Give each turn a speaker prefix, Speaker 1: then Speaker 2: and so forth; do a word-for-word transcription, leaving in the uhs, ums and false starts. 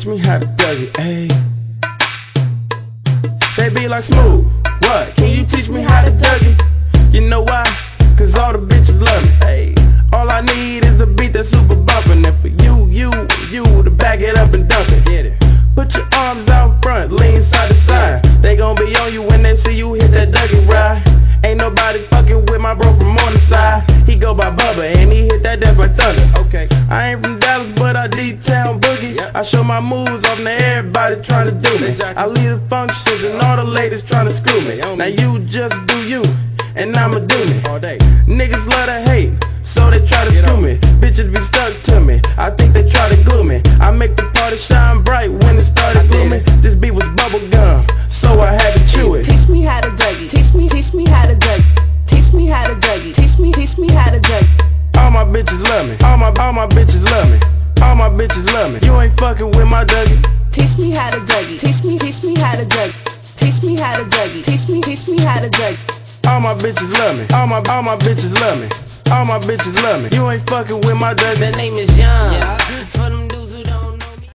Speaker 1: teach me how to Dougie, ayy. They be like, Smooth, what? Can you teach me how to Dougie? You know why? Cause all the bitches love me, ayy. All I need is a beat that's super bumpin'. And for you, you, you to back it up and dump it. Get it. Put your arms out front, lean side to side. They gon' be on you when they see you hit that Dougie ride. Ain't nobody fucking with my bro from Morningside. He go by Bubba and he hit that death like thunder. Okay, I ain't from Dallas but I D-Town boogie. Yep. I show my moves off to everybody trying to do me. Exactly. I lead the functions and all the ladies trying to screw me. Now you just do you and I'ma do me. All day. Niggas love to hate, so they try to Get screw on. me. Bitches be stuck to me, I think they try to glue me. I make the party shine bright when it started blooming. This beat was bubble gum, so I had to chew it.
Speaker 2: Teach me how to Dougie, teach me, teach me how to Dougie. Teach me how to Dougie, teach me, teach me how to Dougie.
Speaker 1: All my bitches love me, all my, all my bitches love me. All my bitches love me, you ain't fucking with my Dougie.
Speaker 2: Teach me how to Dougie, teach me, teach me how to Dougie. Teach me how to Dougie, teach me, teach me how to Dougie.
Speaker 1: All my bitches love me, all my, all my bitches love me. All my bitches love me, you ain't fucking with my Dougie.
Speaker 2: The name is Young, yeah.